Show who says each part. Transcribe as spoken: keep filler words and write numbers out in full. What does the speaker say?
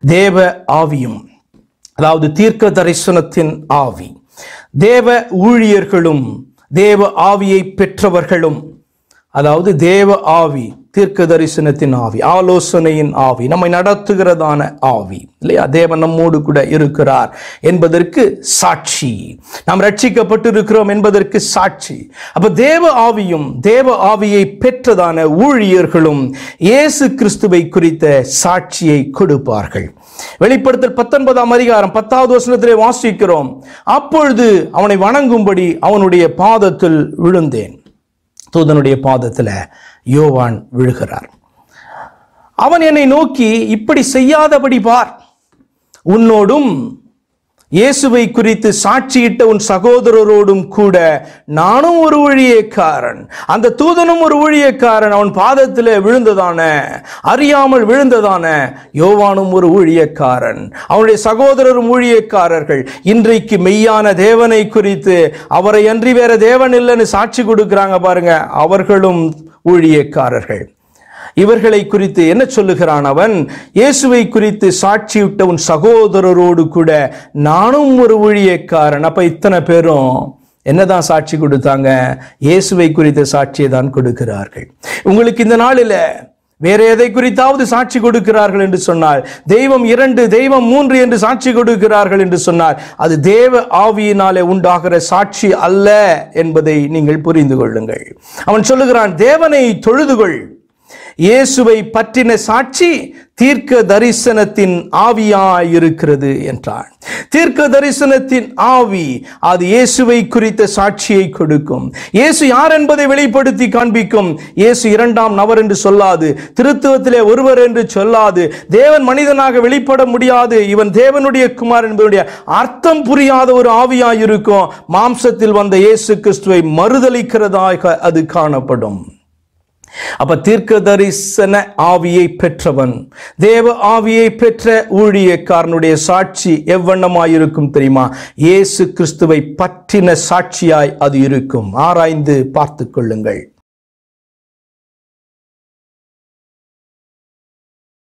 Speaker 1: தேவ ஆவியும், அதாவது தீர்க்க தரிசனத்தின் ஆவி, தேவ ஊழியர்களும் தேவ ஆவியை பெற்றவர்களும், அதாவது தேவ ஆவி, தீர்க்க தரிசனத்தின் ஆவி, ஆலோசனையின் ஆவி, நம்மை நடத்துகிறதான ஆவி இல்லையா, தேவன் நம்மோடு கூட இருக்கிறார் என்பதற்கு சாட்சி, நாம் ரட்சிக்கப்பட்டிருக்கிறோம் என்பதற்கு சாட்சி. அப்ப தேவ ஆவியும் தேவ ஆவியை பெற்றதான ஊழியர்களும் இயேசு கிறிஸ்துவை குறித்த சாட்சியை கொடுப்பார்கள். வெளிப்படுத்தல் பத்தொன்பதாம் அதிகாரம் பத்தாவது வசனத்திலே வாசிக்கிறோம், அப்பொழுது அவனை வணங்கும்படி அவனுடைய பாதத்தில் விழுந்தேன். தூதனுடைய பாதத்தில் யோவான் விழுகிறார். அவன் என்னை நோக்கி, இப்படி செய்யாதபடி பார், உன்னோடும் இயேசுவை குறித்து சாட்சியிட்ட உன் சகோதரரோடும் கூட நானும் ஒரு ஊழியக்காரன். அந்த தூதனும் ஒரு ஊழியக்காரன். அவன் பாதத்தில் விழுந்ததான, அறியாமல் விழுந்ததான யோவானும் ஒரு ஊழியக்காரன், அவனுடைய சகோதரரும் ஊழியக்காரர்கள். இன்றைக்கு மெய்யான தேவனை குறித்து, அவரை அன்றி வேற தேவன் இல்லைன்னு சாட்சி கொடுக்கிறாங்க பாருங்க, அவர்களும் ஊழியக்காரர்கள். இவர்களை குறித்து என்ன சொல்லுகிறான் அவன்? இயேசுவை குறித்து சாட்சியிட்ட உன் சகோதரரோடு கூட நானும் ஒரு ஊழியக்காரன். அப்ப இத்தனை பேரும் என்னதான் சாட்சி கொடுத்தாங்க? இயேசுவை குறித்த சாட்சியை தான் கொடுக்கிறார்கள். உங்களுக்கு இந்த நாளில் வேற எதை குறித்தாவது சாட்சி கொடுக்கிறார்கள் என்று சொன்னால், தெய்வம் இரண்டு, தெய்வம் மூன்று என்று சாட்சி கொடுக்கிறார்கள் என்று சொன்னால், அது தேவ ஆவியினாலே உண்டாகிற சாட்சி அல்ல என்பதை நீங்கள் புரிந்து கொள்ளுங்கள். அவன் சொல்லுகிறான், தேவனை தொழுதுகொள், இயேசுவை பற்றின சாட்சி தீர்க்க தரிசனத்தின் ஆவியாயிருக்கிறது என்றான். தீர்க்க தரிசனத்தின் ஆவி அது இயேசுவை குறித்த சாட்சியை கொடுக்கும். இயேசு யார் என்பதை வெளிப்படுத்தி காண்பிக்கும். இயேசு இரண்டாம் நபர் என்று சொல்லாது, திருத்துவத்திலே ஒருவர் என்று சொல்லாது, தேவன் மனிதனாக வெளிப்பட முடியாது, இவன் தேவனுடைய குமார் என்பதுடைய அர்த்தம் புரியாத ஒரு ஆவியாயிருக்கும். மாம்சத்தில் வந்த இயேசு கிறிஸ்துவை மறுதலிக்கிறதாக அது காணப்படும். அப்ப தீர்க்க தரிசன ஆவியை பெற்றவன், தேவ ஆவியை பெற்ற ஊழியக்காரனுடைய சாட்சி எவ்வண்ணமாயிருக்கும் தெரியுமா? இயேசு கிறிஸ்துவை பற்றின சாட்சியாய் அது இருக்கும். ஆராய்ந்து பார்த்து கொள்ளுங்கள்.